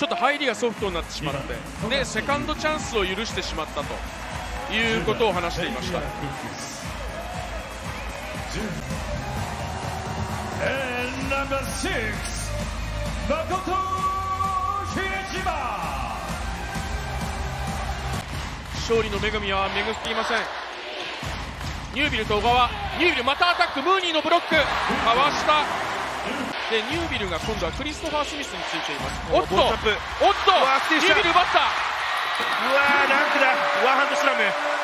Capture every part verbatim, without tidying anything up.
ちょっと入りがソフトになってしまって、でセカンドチャンスを許してしまったということを話していました。勝利の女神は巡っていません。ニュービルと小川、ニュービルまたアタック、ムーニーのブロックかわした。でニュービルが今度はクリストファー・スミスについています。おっとおっとニュービル奪った。 うわーダンクだ、ワンハンドスラム。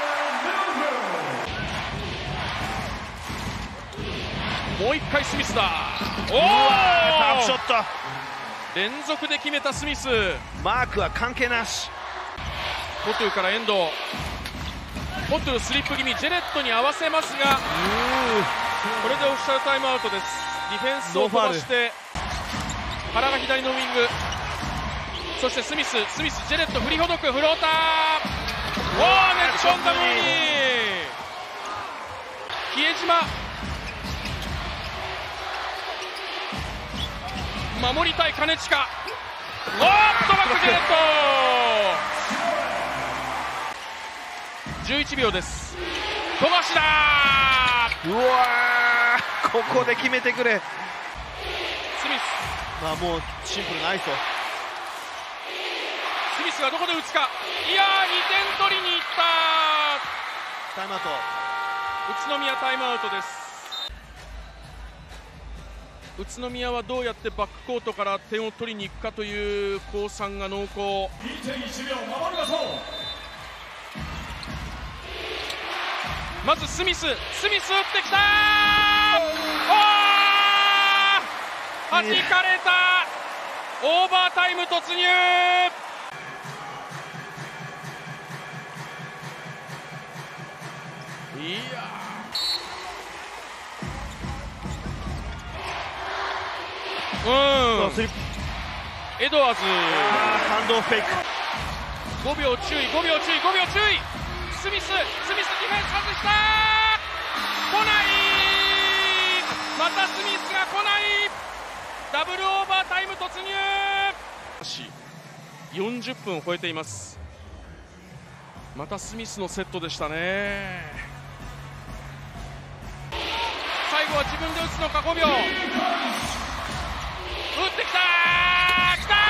もう一回スミスだ。おおタフショット連続で決めたスミス。 マークは関係なし。 フォトゥから遠藤、フォトゥスリップ気味、ジェレットに合わせますが、これでオフィシャルタイムアウトです。ディフェンスを飛ばして原が左のウイング、そしてスミススミスジェレット振りほどくフローター、おーネットションダムーニー、比江島守りたい金近、おーっとバックジェレットじゅういちびょうです。富樫だー、 うわーここで決めてくれ。 スミス、 まあもうシンプルなアイスをスミスがどこで打つか。いやーにてん取りにいった。 タイムアウト、 宇都宮タイムアウトです。宇都宮はどうやってバックコートから点を取りに行くかという降参が濃厚。 にてんいちびょう守りましょう。まずスミス、スミス打ってきたー、おー弾かれた、オーバータイム突入。いやー、うん、エドワーズハンドフェイク、 ごびょう注意、ごびょう注意、ごびょう注意。スミス、スミスディフェンス外した、来ない、またスミスが来ない、ダブルオーバータイム突入。よんじゅっぷんを超えています。またスミスのセットでしたね。最後は自分で打つのか、ごびょう打ってきたー、きたー、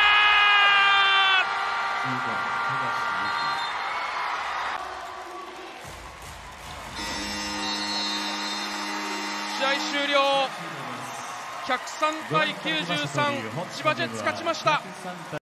試合終了、ひゃくさんたいきゅうじゅうさん、千葉ジェッツ勝ちました。